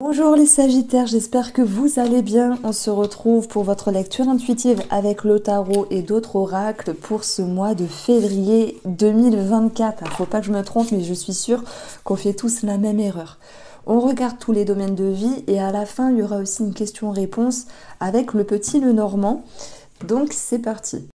Bonjour les Sagittaires, j'espère que vous allez bien. On se retrouve pour votre lecture intuitive avec le tarot et d'autres oracles pour ce mois de février 2024. Il ne faut pas que je me trompe, mais je suis sûre qu'on fait tous la même erreur. On regarde tous les domaines de vie et à la fin, il y aura aussi une question-réponse avec le petit Lenormand. Donc c'est parti.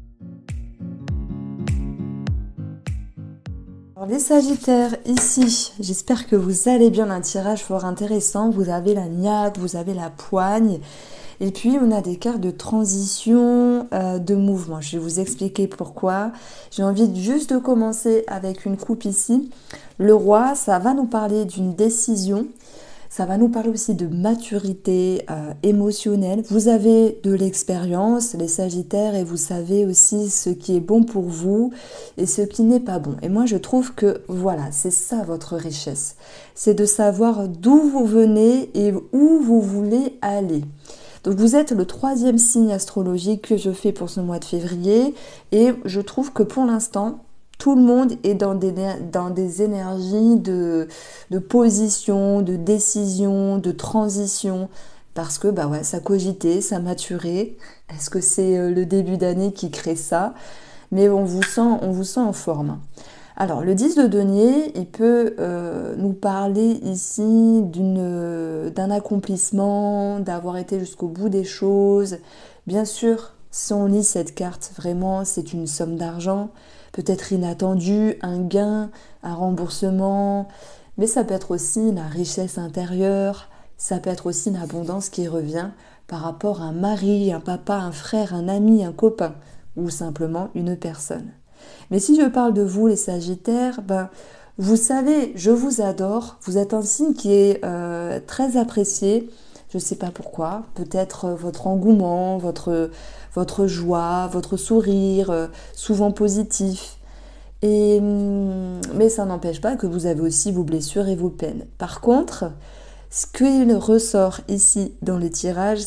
Alors, les Sagittaires, ici, j'espère que vous allez bien. Un tirage fort intéressant. Vous avez la niaque, vous avez la poigne. Et puis, on a des cartes de transition, de mouvement. Je vais vous expliquer pourquoi. J'ai envie juste de commencer avec une coupe ici. Le roi, ça va nous parler d'une décision. Ça va nous parler aussi de maturité émotionnelle. Vous avez de l'expérience, les Sagittaires, et vous savez aussi ce qui est bon pour vous et ce qui n'est pas bon. Et moi, je trouve que voilà, c'est ça votre richesse. C'est de savoir d'où vous venez et où vous voulez aller. Donc vous êtes le 3e signe astrologique que je fais pour ce mois de février et je trouve que pour l'instant, tout le monde est dans des énergies de position, de décision, de transition. Parce que bah ouais, ça cogitait, ça maturait. Est-ce que c'est le début d'année qui crée ça? Mais on vous sent en forme. Alors, le 10 de denier, il peut nous parler ici d'un accomplissement, d'avoir été jusqu'au bout des choses. Bien sûr, si on lit cette carte, vraiment, c'est une somme d'argent, peut-être inattendue, un gain, un remboursement, mais ça peut être aussi la richesse intérieure, ça peut être aussi l'abondance qui revient par rapport à un mari, un papa, un frère, un ami, un copain, ou simplement une personne. Mais si je parle de vous, les Sagittaires, ben, vous savez, je vous adore. Vous êtes un signe qui est très apprécié. Je ne sais pas pourquoi. Peut-être votre engouement, votre joie, votre sourire, souvent positif. Mais ça n'empêche pas que vous avez aussi vos blessures et vos peines. Par contre, ce qui ressort ici dans le tirage,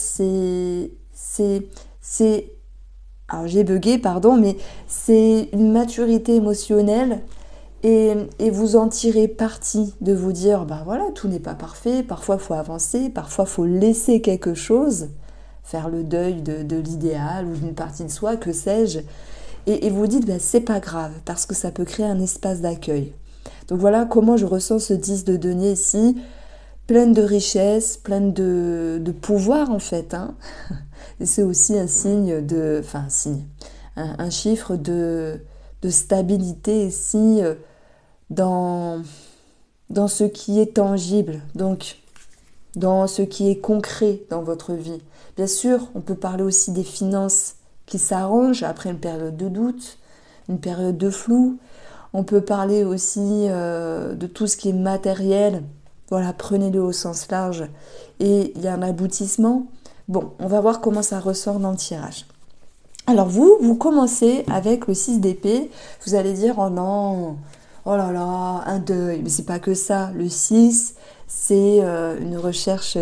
alors j'ai bugué, pardon, mais c'est une maturité émotionnelle et vous en tirez parti de vous dire, bah voilà, tout n'est pas parfait, parfois il faut avancer, parfois il faut laisser quelque chose, faire le deuil de l'idéal ou d'une partie de soi, que sais-je, et vous dites, bah, c'est pas grave, parce que ça peut créer un espace d'accueil. Donc voilà comment je ressens ce 10 de denier ici, pleine de richesse, pleine de pouvoir en fait, hein. Et c'est aussi un signe un chiffre de stabilité ici dans ce qui est tangible, donc dans ce qui est concret dans votre vie. Bien sûr, on peut parler aussi des finances qui s'arrangent après une période de doute, une période de flou. On peut parler aussi de tout ce qui est matériel. Voilà, prenez-le au sens large. Et il y a un aboutissement. Bon, on va voir comment ça ressort dans le tirage. Alors vous commencez avec le 6 d'épée. Vous allez dire, oh non, oh là là, un deuil. Mais c'est pas que ça. Le 6, c'est une recherche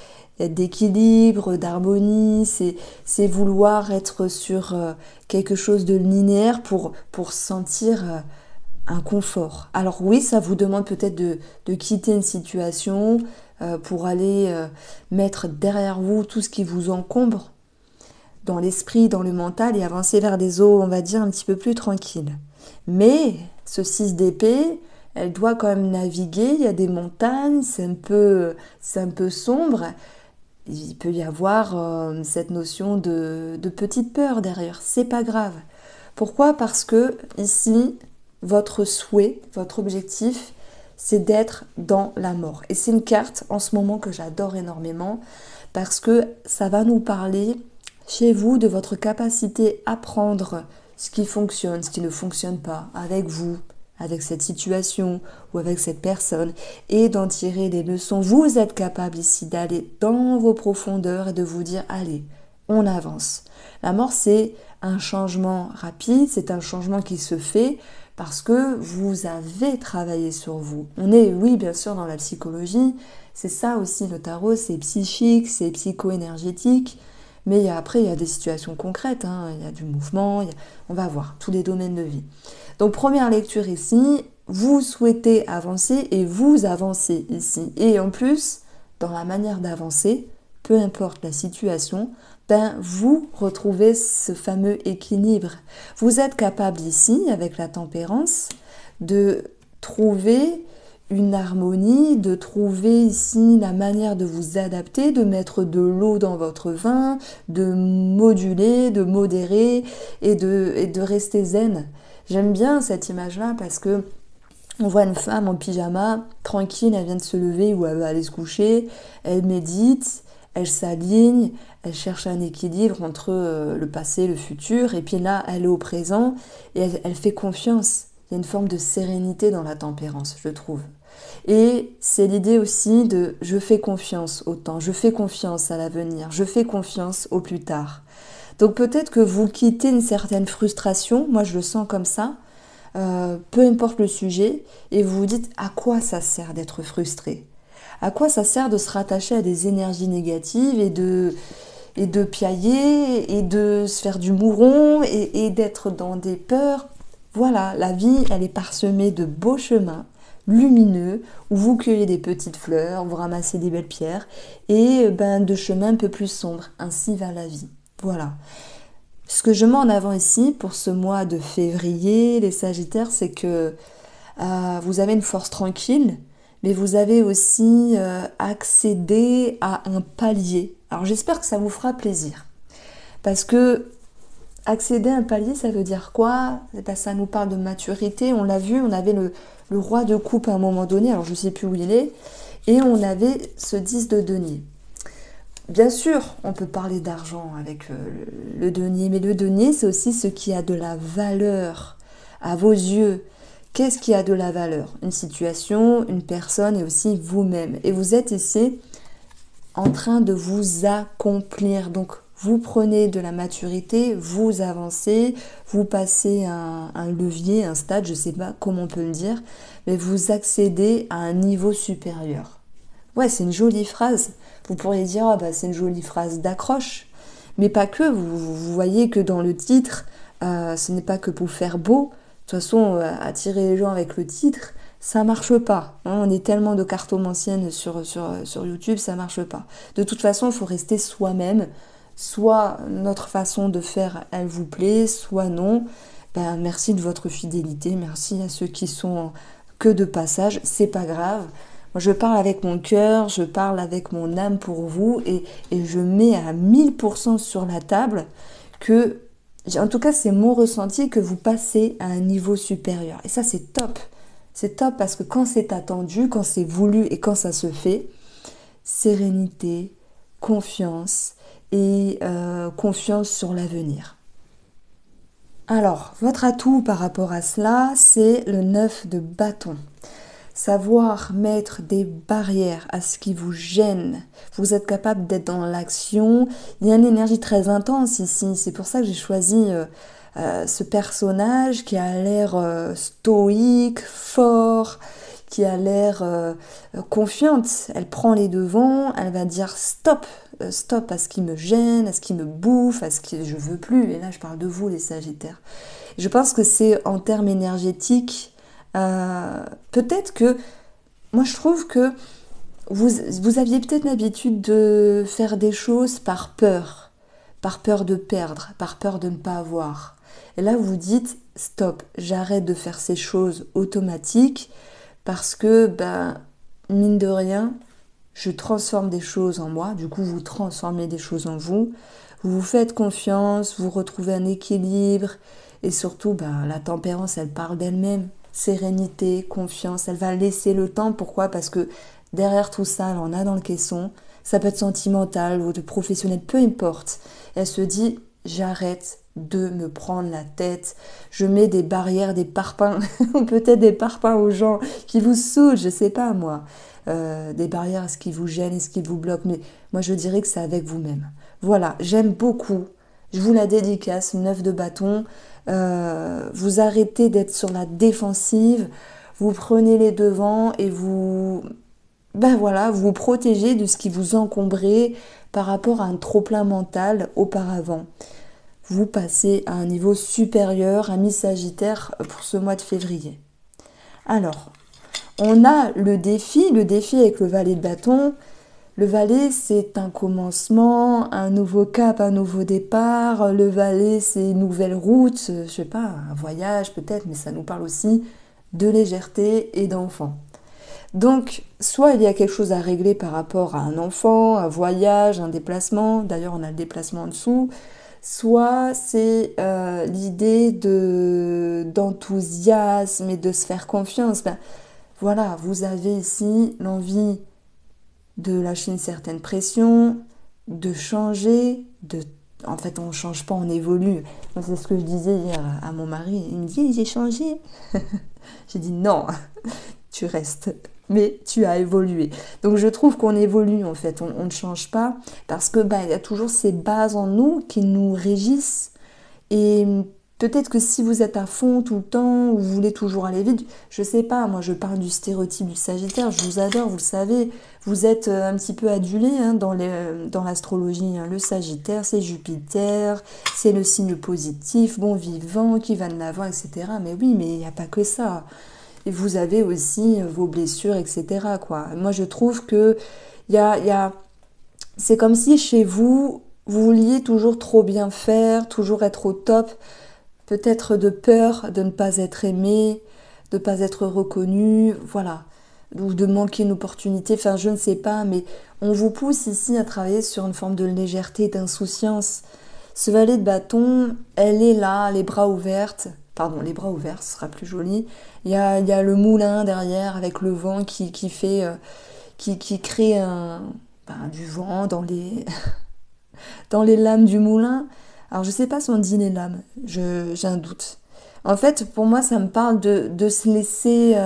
d'équilibre, d'harmonie. C'est vouloir être sur quelque chose de linéaire pour sentir un confort. Alors oui, ça vous demande peut-être de quitter une situation pour aller mettre derrière vous tout ce qui vous encombre dans l'esprit, dans le mental et avancer vers des eaux, on va dire, un petit peu plus tranquilles. Mais ce 6 d'épée, elle doit quand même naviguer, il y a des montagnes, c'est un peu sombre. Il peut y avoir cette notion de petite peur derrière, c'est pas grave. Pourquoi? Parce que ici, votre souhait, votre objectif, c'est d'être dans la mort. Et c'est une carte en ce moment que j'adore énormément parce que ça va nous parler chez vous de votre capacité à prendre ce qui fonctionne, ce qui ne fonctionne pas avec vous, avec cette situation ou avec cette personne et d'en tirer des leçons. Vous êtes capable ici d'aller dans vos profondeurs et de vous dire allez, on avance. La mort, c'est un changement rapide, c'est un changement qui se fait parce que vous avez travaillé sur vous. On est, oui, bien sûr, dans la psychologie, c'est ça aussi le tarot, c'est psychique, c'est psycho-énergétique, mais après, il y a des situations concrètes, hein, il y a du mouvement, on va voir tous les domaines de vie. Donc, première lecture ici, vous souhaitez avancer et vous avancez ici. Et en plus, dans la manière d'avancer, peu importe la situation, ben vous retrouvez ce fameux équilibre. Vous êtes capable ici, avec la tempérance, de trouver une harmonie, de trouver ici la manière de vous adapter, de mettre de l'eau dans votre vin, de moduler, de modérer et de rester zen. J'aime bien cette image-là parce que on voit une femme en pyjama, tranquille, elle vient de se lever ou elle va aller se coucher, elle médite, elle s'aligne, elle cherche un équilibre entre le passé et le futur, et puis là, elle est au présent et elle fait confiance. Il y a une forme de sérénité dans la tempérance, je trouve. Et c'est l'idée aussi de je fais confiance au temps, je fais confiance à l'avenir, je fais confiance au plus tard. Donc peut-être que vous quittez une certaine frustration, moi je le sens comme ça, peu importe le sujet, et vous vous dites à quoi ça sert d'être frustré? À quoi ça sert de se rattacher à des énergies négatives et de piailler et de se faire du mouron et d'être dans des peurs? Voilà, la vie, elle est parsemée de beaux chemins lumineux où vous cueillez des petites fleurs, vous ramassez des belles pierres et de chemins un peu plus sombres. Ainsi va la vie. Voilà. Ce que je mets en avant ici pour ce mois de février, les Sagittaires, c'est que vous avez une force tranquille, mais vous avez aussi accédé à un palier. Alors j'espère que ça vous fera plaisir. Parce que accéder à un palier, ça veut dire quoi? Ça nous parle de maturité. On l'a vu, on avait le roi de coupe à un moment donné, alors je ne sais plus où il est, et on avait ce 10 de denier. Bien sûr, on peut parler d'argent avec le denier, mais le denier, c'est aussi ce qui a de la valeur à vos yeux. Qu'est-ce qui a de la valeur? Une situation, une personne et aussi vous-même. Et vous êtes ici en train de vous accomplir. Donc, vous prenez de la maturité, vous avancez, vous passez un levier, un stade, je ne sais pas comment on peut le dire, mais vous accédez à un niveau supérieur. Ouais, c'est une jolie phrase. Vous pourriez dire, c'est une jolie phrase d'accroche. Mais pas que, vous voyez que dans le titre, ce n'est pas que pour faire beau. De toute façon, attirer les gens avec le titre, ça marche pas. On est tellement de cartomanciennes sur YouTube, ça marche pas. De toute façon, il faut rester soi-même. Soit notre façon de faire, elle vous plaît, soit non. Merci de votre fidélité, merci à ceux qui sont que de passage, c'est pas grave. Moi, je parle avec mon cœur, je parle avec mon âme pour vous et je mets à 1000% sur la table que, en tout cas, c'est mon ressenti que vous passez à un niveau supérieur. Et ça, c'est top. C'est top parce que quand c'est attendu, quand c'est voulu et quand ça se fait, sérénité, confiance et confiance sur l'avenir. Alors, votre atout par rapport à cela, c'est le 9 de bâton. Savoir mettre des barrières à ce qui vous gêne. Vous êtes capable d'être dans l'action. Il y a une énergie très intense ici. C'est pour ça que j'ai choisi ce personnage qui a l'air stoïque, fort, qui a l'air confiante. Elle prend les devants, elle va dire stop, stop à ce qui me gêne, à ce qui me bouffe, à ce que je veux plus. Et là, je parle de vous, les Sagittaires. Je pense que c'est en termes énergétiques. Peut-être que, moi je trouve que vous aviez peut-être l'habitude de faire des choses par peur de perdre, par peur de ne pas avoir. Et là vous dites, stop, j'arrête de faire ces choses automatiques parce que, mine de rien, je transforme des choses en moi, du coup vous transformez des choses en vous, vous vous faites confiance, vous retrouvez un équilibre et surtout, la tempérance, elle parle d'elle-même. Sérénité, confiance, elle va laisser le temps. Pourquoi? Parce que derrière tout ça, elle en a dans le caisson. Ça peut être sentimental ou de professionnel, peu importe. Elle se dit, j'arrête de me prendre la tête. Je mets des barrières, des parpaings, peut-être des parpaings aux gens qui vous saoulent, je sais pas moi. Des barrières, est-ce qui vous gênent, est-ce qui vous bloquent? Mais moi, je dirais que c'est avec vous-même. Voilà, j'aime beaucoup. Je vous la dédicace, 9 de bâton. Vous arrêtez d'être sur la défensive, vous prenez les devants et vous vous protégez de ce qui vous encombrait par rapport à un trop-plein mental auparavant. Vous passez à un niveau supérieur, à mi-sagittaire pour ce mois de février. Alors, on a le défi avec le valet de bâton, Le Valet, c'est un commencement, un nouveau cap, un nouveau départ. Le Valet, c'est une nouvelle route, je sais pas, un voyage peut-être, mais ça nous parle aussi de légèreté et d'enfant. Donc, soit il y a quelque chose à régler par rapport à un enfant, un voyage, un déplacement, d'ailleurs on a le déplacement en dessous, soit c'est l'idée d'enthousiasme et de se faire confiance. Ben, voilà, vous avez ici l'envie de lâcher une certaine pression, de changer, en fait on ne change pas, on évolue. Moi, c'est ce que je disais hier à mon mari, il me dit j'ai changé. J'ai dit non, tu restes, mais tu as évolué. Donc je trouve qu'on évolue en fait, on ne change pas parce que il y a toujours ces bases en nous qui nous régissent et peut-être que si vous êtes à fond tout le temps ou vous voulez toujours aller vite, je sais pas, moi je parle du stéréotype du Sagittaire, je vous adore, vous le savez, vous êtes un petit peu adulé dans l'astrologie, hein. Le Sagittaire c'est Jupiter, c'est le signe positif, bon vivant, qui va de l'avant, etc. Mais oui, mais il n'y a pas que ça. Et vous avez aussi vos blessures, etc. quoi. Moi, je trouve que c'est comme si chez vous, vous vouliez toujours trop bien faire, toujours être au top, peut-être de peur de ne pas être aimé, de ne pas être reconnu, voilà, ou de manquer une opportunité, enfin je ne sais pas, mais on vous pousse ici à travailler sur une forme de légèreté, d'insouciance. Ce valet de bâton, elle est là, les bras ouverts, pardon, les bras ouverts, ce sera plus joli. Il y a le moulin derrière avec le vent qui fait, qui crée du vent dans les, dans les lames du moulin. Alors je sais pas si on dit les lames, j'ai un doute. En fait, pour moi, ça me parle de se laisser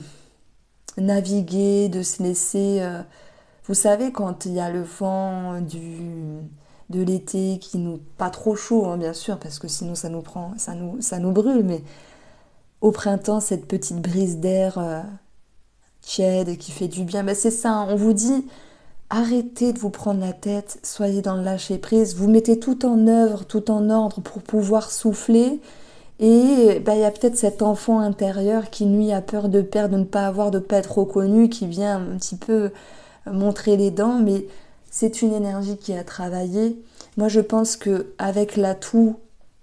naviguer, de se laisser... vous savez, quand il y a le vent de l'été qui nous... Pas trop chaud, hein, bien sûr, parce que sinon ça nous prend, ça nous brûle, mais au printemps, cette petite brise d'air tiède qui fait du bien, c'est ça, hein, on vous dit... Arrêtez de vous prendre la tête, soyez dans le lâcher-prise, vous mettez tout en œuvre, tout en ordre pour pouvoir souffler. Et il y a peut-être cet enfant intérieur qui, lui, a peur de perdre, de ne pas avoir, de ne pas être reconnu, qui vient un petit peu montrer les dents, mais c'est une énergie qui a travaillé. Moi, je pense qu'avec l'atout,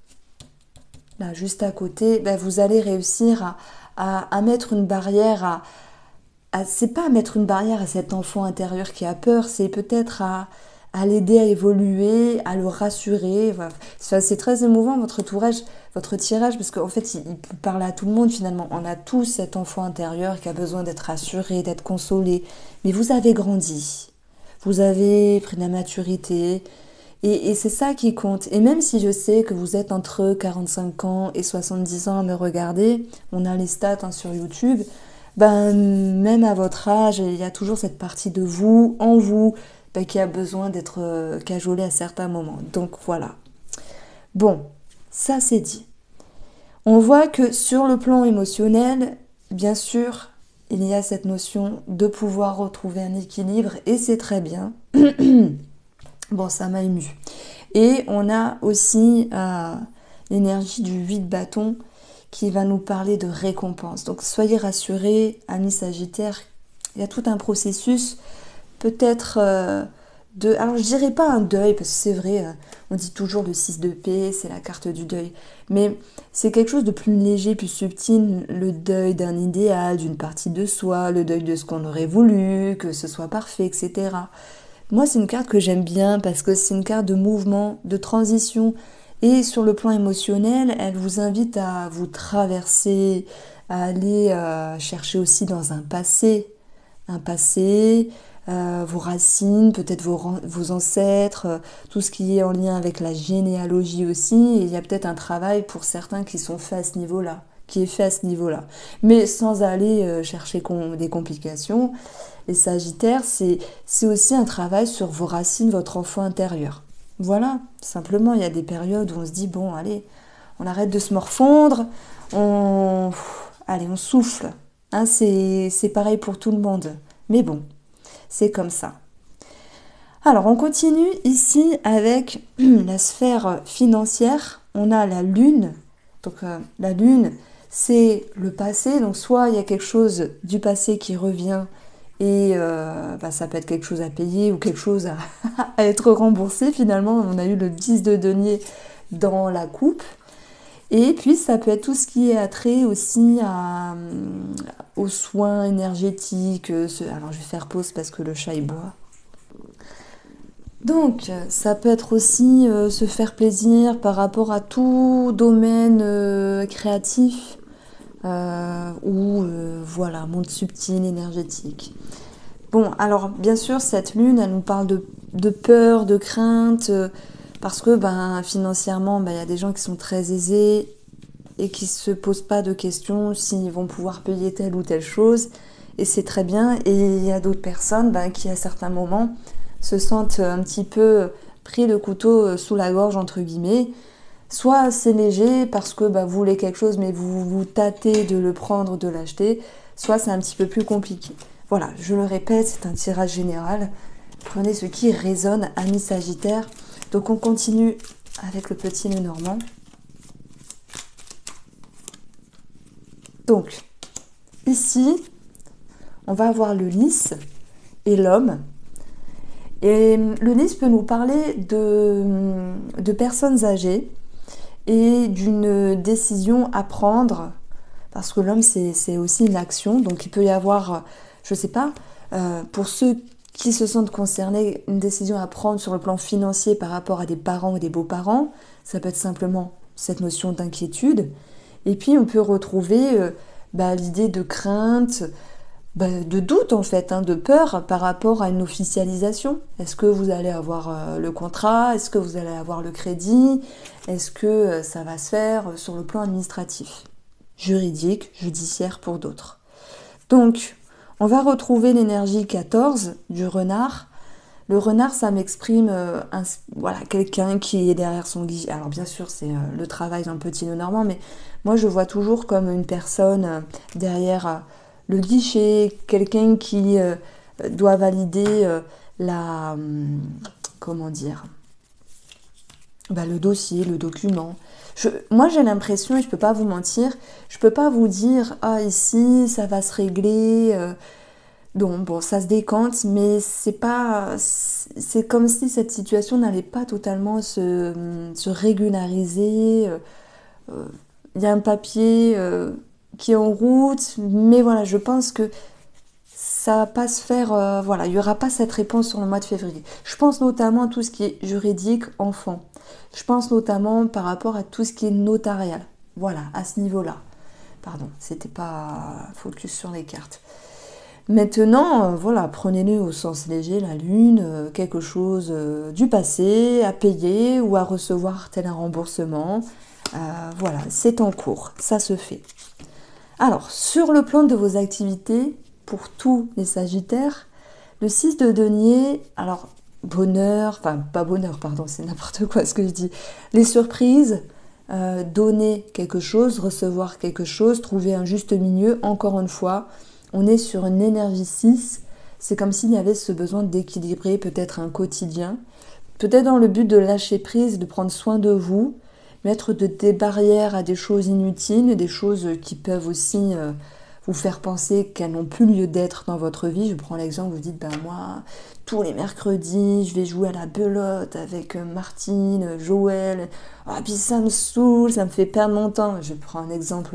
là, juste à côté, vous allez réussir à mettre une barrière, c'est pas à mettre une barrière à cet enfant intérieur qui a peur, c'est peut-être à l'aider à évoluer, à le rassurer. Voilà. C'est très émouvant votre tirage, parce qu'en fait, il peut parler à tout le monde finalement. On a tous cet enfant intérieur qui a besoin d'être rassuré, d'être consolé. Mais vous avez grandi, vous avez pris de la maturité, et c'est ça qui compte. Et même si je sais que vous êtes entre 45 ans et 70 ans à me regarder, on a les stats sur YouTube, même à votre âge, il y a toujours cette partie de vous, en vous, qui a besoin d'être cajolée à certains moments. Donc voilà. Bon, ça c'est dit. On voit que sur le plan émotionnel, bien sûr, il y a cette notion de pouvoir retrouver un équilibre, et c'est très bien. Bon, ça m'a émue. Et on a aussi l'énergie du 8 de bâton, qui va nous parler de récompense. Donc soyez rassurés, amis Sagittaires, il y a tout un processus, peut-être alors je dirais pas un deuil, parce que c'est vrai, on dit toujours le 6 de paix, c'est la carte du deuil, mais c'est quelque chose de plus léger, plus subtil, le deuil d'un idéal, d'une partie de soi, le deuil de ce qu'on aurait voulu, que ce soit parfait, etc. Moi, c'est une carte que j'aime bien, parce que c'est une carte de mouvement, de transition. Et sur le plan émotionnel, elle vous invite à vous traverser, à aller chercher aussi dans un passé, vos racines, peut-être vos ancêtres, tout ce qui est en lien avec la généalogie aussi. Et il y a peut-être un travail pour certains qui sont faits à ce niveau-là, qui est fait à ce niveau-là. Mais sans aller chercher des complications, les Sagittaires, c'est aussi un travail sur vos racines, votre enfant intérieur. Voilà, simplement, il y a des périodes où on se dit, bon, allez, on arrête de se morfondre, allez, on souffle. Hein, c'est pareil pour tout le monde. Mais bon, c'est comme ça. Alors, on continue ici avec la sphère financière. On a la Lune. Donc, la Lune, c'est le passé. Donc, soit il y a quelque chose du passé qui revient et ça peut être quelque chose à payer ou quelque chose à être remboursé. Finalement, on a eu le 10 de denier dans la coupe. Et puis ça peut être tout ce qui est attrait aussi aux soins énergétiques. Alors je vais faire pause parce que le chat il boit. Donc ça peut être aussi se faire plaisir par rapport à tout domaine créatif ou voilà, monde subtil, énergétique. Bon, alors bien sûr cette lune elle nous parle de peur, de crainte, parce que financièrement il y a des gens qui sont très aisés et qui se posent pas de questions s'ils vont pouvoir payer telle ou telle chose, et c'est très bien. Et il y a d'autres personnes qui à certains moments se sentent un petit peu pris le couteau sous la gorge entre guillemets. Soit c'est léger parce que vous voulez quelque chose mais vous vous tâtez de le prendre, de l'acheter, soit c'est un petit peu plus compliqué. Voilà, je le répète, c'est un tirage général. Prenez ce qui résonne, amis Sagittaire. Donc on continue avec le petit nœud normand. Donc, ici, on va avoir le lys et l'homme. Et le lys peut nous parler de personnes âgées et d'une décision à prendre, parce que l'homme, c'est aussi une action. Donc, il peut y avoir, je ne sais pas, pour ceux qui se sentent concernés, une décision à prendre sur le plan financier par rapport à des parents ou des beaux-parents. Ça peut être simplement cette notion d'inquiétude. Et puis, on peut retrouver l'idée de crainte, de doute en fait, de peur par rapport à une officialisation. Est-ce que vous allez avoir le contrat? Est-ce que vous allez avoir le crédit? Est-ce que ça va se faire sur le plan administratif, juridique, judiciaire pour d'autres? Donc, on va retrouver l'énergie 14 du renard. Le renard, ça m'exprime quelqu'un qui est derrière son guichet. Alors bien sûr, c'est le travail dans le petit nœud normand, mais moi je vois toujours comme une personne derrière le guichet, quelqu'un qui doit valider comment dire, le dossier, le document. Moi j'ai l'impression, et je peux pas vous mentir, je peux pas vous dire ici ça va se régler. Donc bon, ça se décante, mais c'est comme si cette situation n'allait pas totalement se régulariser. Il y a un papier qui est en route, mais voilà, je pense que ça va pas se faire, il y aura pas cette réponse sur le mois de février. Je pense notamment à tout ce qui est juridique, enfant. Je pense notamment par rapport à tout ce qui est notarial. Voilà, à ce niveau-là. Pardon, c'était pas focus sur les cartes. Maintenant, prenez-le au sens léger, la lune, quelque chose du passé, à payer ou à recevoir tel un remboursement. C'est en cours, ça se fait. Alors, sur le plan de vos activités, pour tous les Sagittaires, le 6 de denier, alors bonheur, pas bonheur, pardon, c'est n'importe quoi ce que je dis. Les surprises, donner quelque chose, recevoir quelque chose, trouver un juste milieu, encore une fois. On est sur une énergie 6, c'est comme s'il y avait ce besoin d'équilibrer peut-être un quotidien, peut-être dans le but de lâcher prise, de prendre soin de vous, mettre des barrières à des choses inutiles, des choses qui peuvent aussi vous faire penser qu'elles n'ont plus lieu d'être dans votre vie. Je prends l'exemple, vous dites, moi, tous les mercredis, je vais jouer à la belote avec Martine, Joël, puis ça me saoule, ça me fait perdre mon temps. Je prends un exemple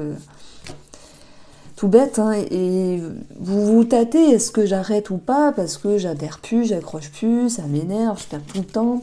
tout bête, et vous vous tâtez, est-ce que j'arrête ou pas, parce que j'adhère plus, j'accroche plus, ça m'énerve, je perds tout le temps.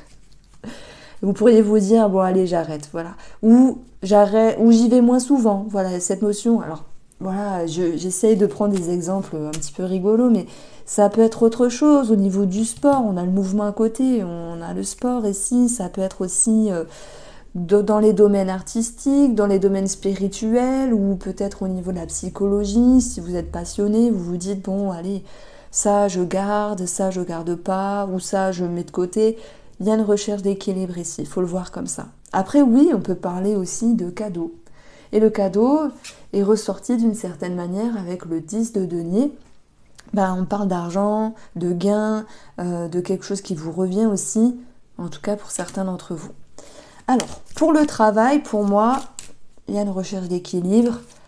Vous pourriez vous dire, bon allez, j'arrête, voilà. Ou j'arrête, ou j'y vais moins souvent, voilà, cette notion. Alors, voilà, j'essaye de prendre des exemples un petit peu rigolos, mais ça peut être autre chose au niveau du sport, on a le mouvement à côté, on a le sport ici, ça peut être aussi dans les domaines artistiques, dans les domaines spirituels, ou peut-être au niveau de la psychologie, si vous êtes passionné, vous vous dites, bon allez, ça je garde pas, ou ça je mets de côté. Il y a une recherche d'équilibre ici, il faut le voir comme ça. Après oui, on peut parler aussi de cadeaux. Et le cadeau est ressorti d'une certaine manière avec le 10 de denier. On parle d'argent, de gain, de quelque chose qui vous revient aussi, en tout cas pour certains d'entre vous. Alors, pour le travail, pour moi, il y a une recherche d'équilibre.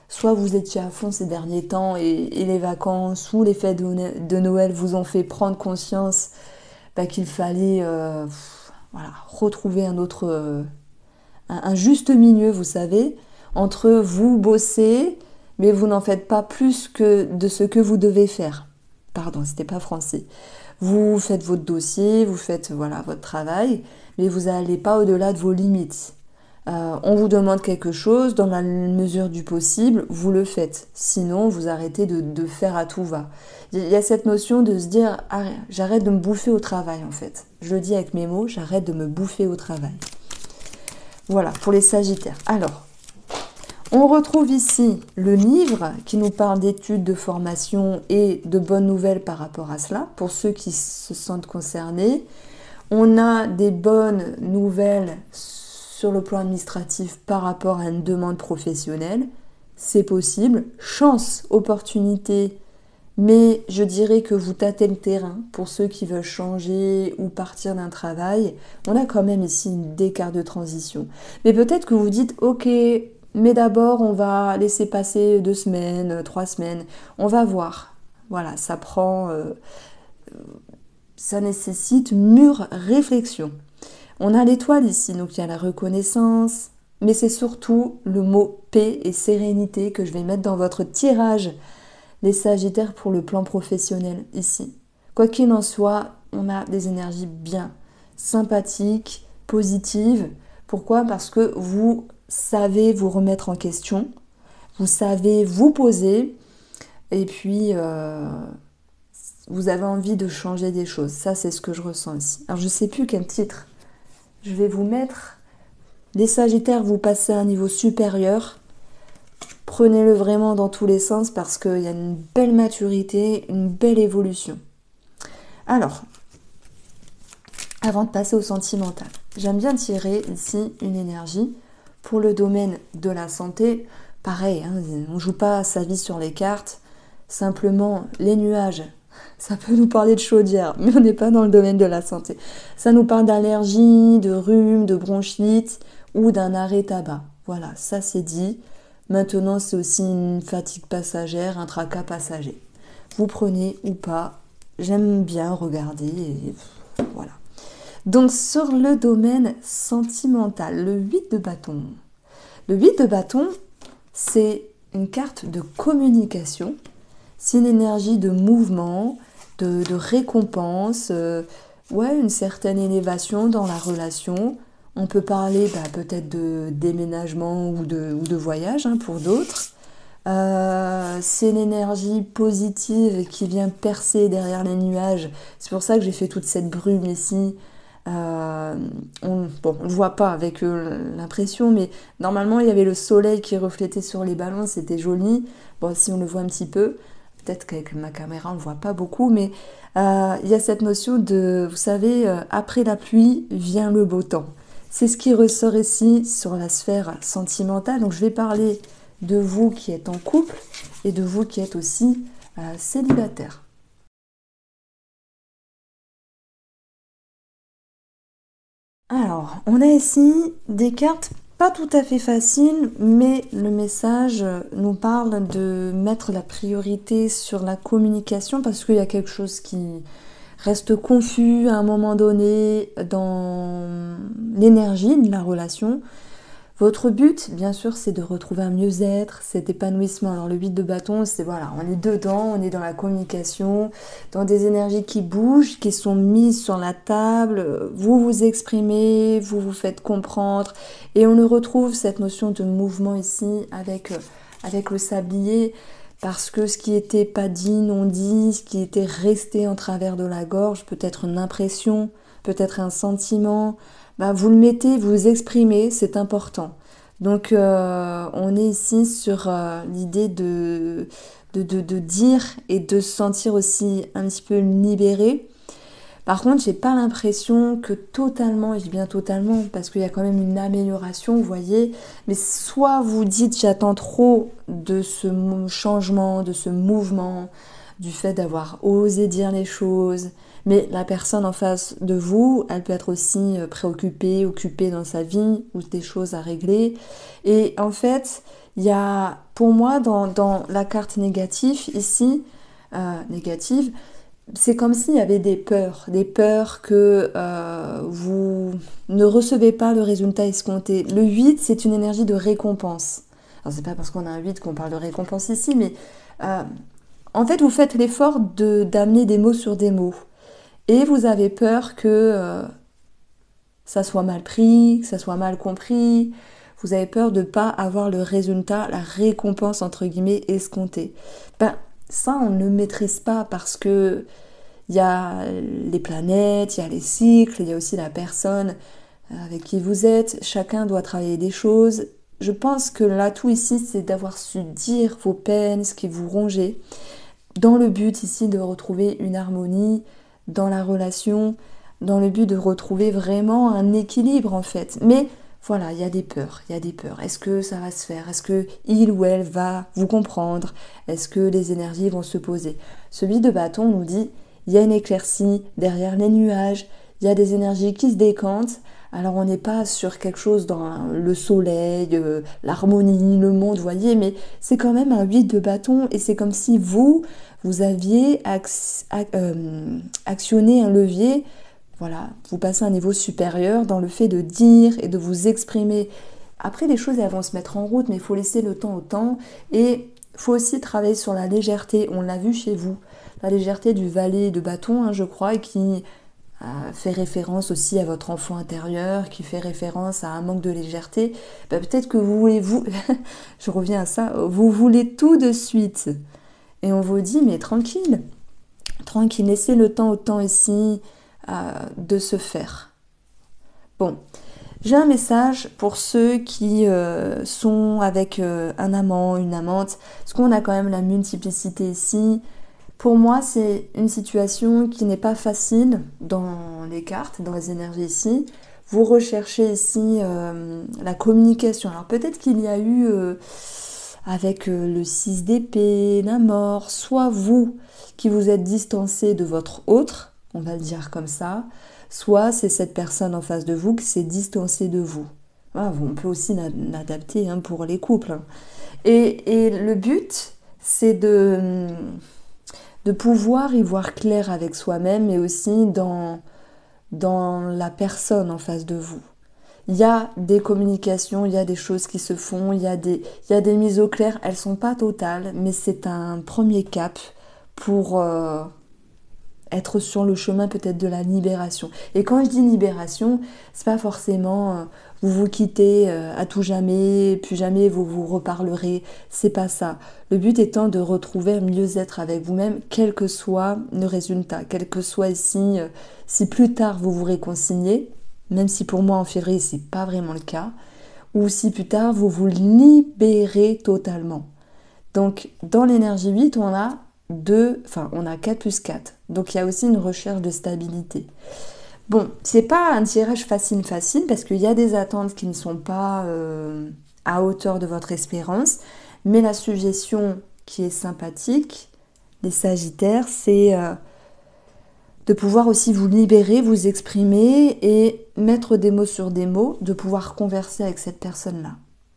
soit vous étiez à fond ces derniers temps et les vacances ou les fêtes de Noël vous ont fait prendre conscience qu'il fallait voilà, retrouver un juste milieu, vous savez, entre vous bosser, mais vous n'en faites pas plus que de ce que vous devez faire. Pardon, c'était pas français. Vous faites votre dossier, vous faites voilà, votre travail, mais vous n'allez pas au-delà de vos limites. On vous demande quelque chose, dans la mesure du possible, vous le faites. Sinon, vous arrêtez de faire à tout va. Il y a cette notion de se dire, ah, j'arrête de me bouffer au travail en fait. Je le dis avec mes mots, j'arrête de me bouffer au travail. Voilà, pour les Sagittaires. Alors, on retrouve ici le livre qui nous parle d'études, de formation et de bonnes nouvelles par rapport à cela, pour ceux qui se sentent concernés. On a des bonnes nouvelles sur le plan administratif par rapport à une demande professionnelle. C'est possible. Chance, opportunité, mais je dirais que vous tâtez le terrain pour ceux qui veulent changer ou partir d'un travail. On a quand même ici une écart de transition. Mais peut-être que vous dites, ok, mais d'abord on va laisser passer 2 semaines, 3 semaines. On va voir. Voilà, ça prend... ça nécessite mûre réflexion. On a l'étoile ici, donc il y a la reconnaissance, mais c'est surtout le mot paix et sérénité que je vais mettre dans votre tirage, les Sagittaires, pour le plan professionnel ici. Quoi qu'il en soit, on a des énergies bien sympathiques, positives. Pourquoi? Parce que vous savez vous remettre en question, vous savez vous poser, et puis vous avez envie de changer des choses. Ça, c'est ce que je ressens ici. Alors, je ne sais plus quel titre je vais vous mettre. Les Sagittaires, vous passez à un niveau supérieur. Prenez-le vraiment dans tous les sens parce qu'il y a une belle maturité, une belle évolution. Alors, avant de passer au sentimental, j'aime bien tirer ici une énergie pour le domaine de la santé. Pareil, hein, on ne joue pas sa vie sur les cartes. Simplement, les nuages, ça peut nous parler de chaudière, mais on n'est pas dans le domaine de la santé. Ça nous parle d'allergie, de rhume, de bronchite ou d'un arrêt tabac. Voilà, ça c'est dit. Maintenant, c'est aussi une fatigue passagère, un tracas passager. Vous prenez ou pas, j'aime bien regarder, et voilà. Donc, sur le domaine sentimental, le 8 de bâton. Le 8 de bâton, c'est une carte de communication. C'est une énergie de mouvement, de récompense, ouais, une certaine élévation dans la relation. On peut parler peut-être de déménagement ou de voyage hein, pour d'autres. C'est une énergie positive qui vient percer derrière les nuages. C'est pour ça que j'ai fait toute cette brume ici. On ne voit pas avec l'impression, mais normalement il y avait le soleil qui reflétait sur les ballons, c'était joli. Bon, si on le voit un petit peu, peut-être qu'avec ma caméra on ne le voit pas beaucoup, mais il y a cette notion de, vous savez, après la pluie vient le beau temps. C'est ce qui ressort ici sur la sphère sentimentale. Donc je vais parler de vous qui êtes en couple et de vous qui êtes aussi célibataire. Alors, on a ici des cartes pas tout à fait faciles, mais le message nous parle de mettre la priorité sur la communication parce qu'il y a quelque chose qui reste confus à un moment donné dans l'énergie de la relation. Votre but, bien sûr, c'est de retrouver un mieux-être, cet épanouissement. Alors le 8 de bâton, c'est voilà, on est dedans, on est dans la communication, dans des énergies qui bougent, qui sont mises sur la table, vous vous exprimez, vous vous faites comprendre, et on retrouve cette notion de mouvement ici avec le sablier, parce que ce qui était pas dit, non dit, ce qui était resté en travers de la gorge, peut-être une impression, peut-être un sentiment, vous le mettez, vous vous exprimez, c'est important. Donc on est ici sur l'idée de dire et de se sentir aussi un petit peu libéré. Par contre, j'ai pas l'impression que totalement, et je dis bien totalement, parce qu'il y a quand même une amélioration, vous voyez, mais soit vous dites j'attends trop de ce changement, de ce mouvement, du fait d'avoir osé dire les choses, Mais la personne en face de vous, elle peut être aussi préoccupée, occupée dans sa vie, ou des choses à régler. Et en fait, il y a, pour moi, dans la carte négative, ici, négative, c'est comme s'il y avait des peurs que vous ne recevez pas le résultat escompté. Le 8, c'est une énergie de récompense. Alors, c'est pas parce qu'on a un 8 qu'on parle de récompense ici, mais en fait, vous faites l'effort d'amener des mots sur des mots. Et vous avez peur que ça soit mal pris, que ça soit mal compris. Vous avez peur de ne pas avoir le résultat, la récompense, entre guillemets, escomptée. Ben, ça, on ne maîtrise pas parce que il y a les planètes, il y a les cycles, il y a aussi la personne avec qui vous êtes. Chacun doit travailler des choses. Je pense que l'atout ici, c'est d'avoir su dire vos peines, ce qui vous rongeait, dans le but ici de retrouver une harmonie dans la relation, dans le but de retrouver vraiment un équilibre en fait. Mais voilà, il y a des peurs, il y a des peurs. Est-ce que ça va se faire? Est-ce que il ou elle va vous comprendre? Est-ce que les énergies vont se poser? Celui de bâton nous dit, il y a une éclaircie derrière les nuages, il y a des énergies qui se décantent. Alors on n'est pas sur quelque chose dans le soleil, l'harmonie, le monde, vous voyez, mais c'est quand même un 8 de bâton et c'est comme si vous aviez actionné un levier, voilà, vous passez à un niveau supérieur dans le fait de dire et de vous exprimer. Après, les choses elles vont se mettre en route, mais il faut laisser le temps au temps et il faut aussi travailler sur la légèreté, on l'a vu chez vous, la légèreté du valet de bâton, hein, je crois, et qui fait référence aussi à votre enfant intérieur, qui fait référence à un manque de légèreté. Ben, peut-être que vous voulez, je reviens à ça, vous voulez tout de suite. Et on vous dit, mais tranquille, tranquille, laissez le temps au temps ici de se faire. Bon, j'ai un message pour ceux qui sont avec un amant, une amante, parce qu'on a quand même la multiplicité ici. Pour moi, c'est une situation qui n'est pas facile dans les cartes, dans les énergies ici. Vous recherchez ici la communication. Alors peut-être qu'il y a eu, avec le 6 d'épée, la mort, soit vous qui vous êtes distancé de votre autre, on va le dire comme ça, soit c'est cette personne en face de vous qui s'est distancée de vous. Voilà, on peut aussi l'adapter hein, pour les couples. Hein. Et le but, c'est de pouvoir y voir clair avec soi-même, mais aussi dans la personne en face de vous. Il y a des communications, il y a des choses qui se font, il y a des mises au clair, elles ne sont pas totales, mais c'est un premier cap pour être sur le chemin peut-être de la libération. Et quand je dis libération, c'est pas forcément vous vous quittez à tout jamais, plus jamais vous vous reparlerez, c'est pas ça. Le but étant de retrouver un mieux-être avec vous-même, quel que soit le résultat, quel que soit ici, si plus tard vous vous réconciliez, même si pour moi en février c'est pas vraiment le cas, ou si plus tard vous vous libérez totalement. Donc dans l'énergie 8, on a 4 plus 4. Donc il y a aussi une recherche de stabilité. Bon, c'est pas un tirage facile parce qu'il y a des attentes qui ne sont pas à hauteur de votre espérance, mais la suggestion qui est sympathique, les Sagittaires, c'est de pouvoir aussi vous libérer, vous exprimer et mettre des mots sur des mots, de pouvoir converser avec cette personne-là.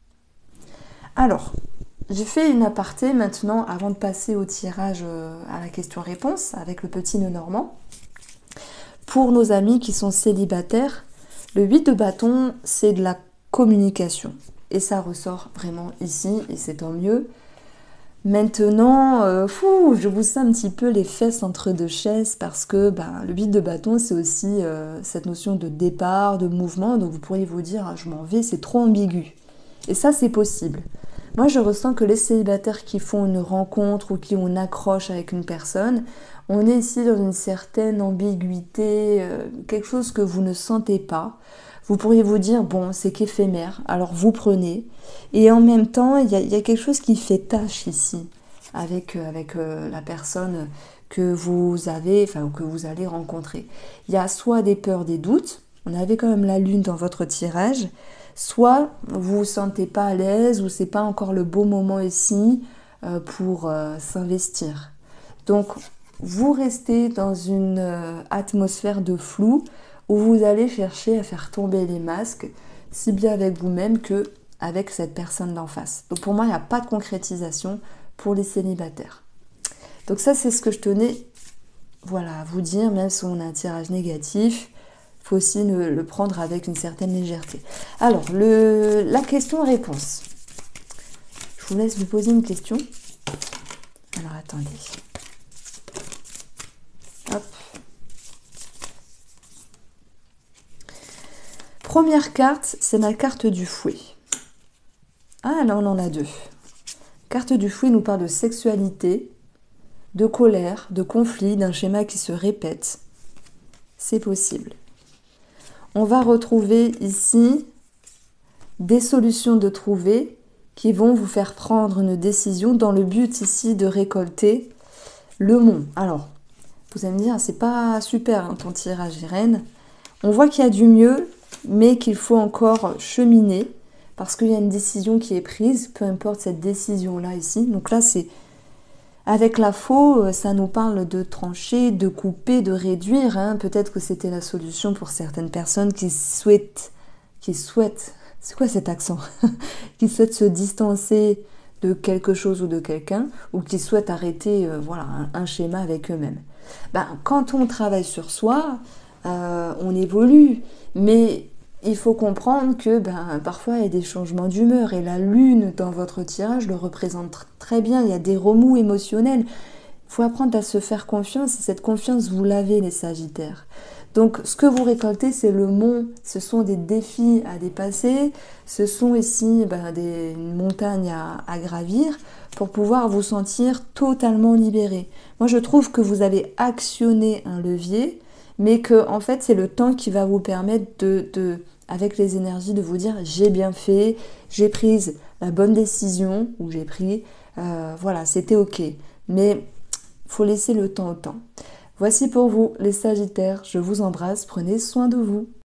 Alors, j'ai fait une aparté maintenant avant de passer au tirage à la question-réponse avec le petit nœud normand. Pour nos amis qui sont célibataires, le 8 de bâton, c'est de la communication. Et ça ressort vraiment ici, et c'est tant mieux. Maintenant, je vous sens un petit peu les fesses entre deux chaises parce que le 8 de bâton, c'est aussi cette notion de départ, de mouvement. Donc vous pourriez vous dire, je m'en vais, c'est trop ambigu. Et ça, c'est possible. Moi, je ressens que les célibataires qui font une rencontre ou qui ont une accroche avec une personne, on est ici dans une certaine ambiguïté, quelque chose que vous ne sentez pas. Vous pourriez vous dire, bon, c'est qu'éphémère, alors vous prenez. Et en même temps, il y a quelque chose qui fait tâche ici, avec la personne que vous avez, ou que vous allez rencontrer. Il y a soit des peurs, des doutes, on avait quand même la lune dans votre tirage, soit vous vous sentez pas à l'aise ou c'est pas encore le beau moment ici pour s'investir. Donc vous restez dans une atmosphère de flou où vous allez chercher à faire tomber les masques, si bien avec vous-même que avec cette personne d'en face. Donc pour moi, il n'y a pas de concrétisation pour les célibataires. Donc ça, c'est ce que je tenais à vous dire, même si on a un tirage négatif, il faut aussi le prendre avec une certaine légèreté. Alors, la question-réponse. Je vous laisse vous poser une question. Alors, attendez. Hop. Première carte, c'est ma carte du fouet. Ah, là, on en a deux. Carte du fouet nous parle de sexualité, de colère, de conflit, d'un schéma qui se répète. C'est possible. On va retrouver ici des solutions de trouver qui vont vous faire prendre une décision dans le but ici de récolter le mont. Alors, vous allez me dire, c'est pas super ton tirage, Irène. On voit qu'il y a du mieux, mais qu'il faut encore cheminer parce qu'il y a une décision qui est prise, peu importe cette décision-là ici. Donc là, c'est avec la faux, ça nous parle de trancher, de couper, de réduire. Hein. Peut-être que c'était la solution pour certaines personnes qui souhaitent, c'est quoi cet accent qui souhaitent se distancer de quelque chose ou de quelqu'un, ou qui souhaitent arrêter un schéma avec eux-mêmes. Quand on travaille sur soi, on évolue, mais il faut comprendre que parfois il y a des changements d'humeur, et la lune dans votre tirage le représente très bien. Il y a des remous émotionnels. Il faut apprendre à se faire confiance, et cette confiance, vous l'avez, les Sagittaires. Donc, ce que vous récoltez, c'est le mont. Ce sont des défis à dépasser. Ce sont ici une montagne à gravir pour pouvoir vous sentir totalement libéré. Moi, je trouve que vous avez actionné un levier, mais que en fait, c'est le temps qui va vous permettre avec les énergies, de vous dire « j'ai bien fait, j'ai pris la bonne décision » ou « j'ai pris, c'était ok ». Mais il faut laisser le temps au temps. Voici pour vous les Sagittaires, je vous embrasse, prenez soin de vous.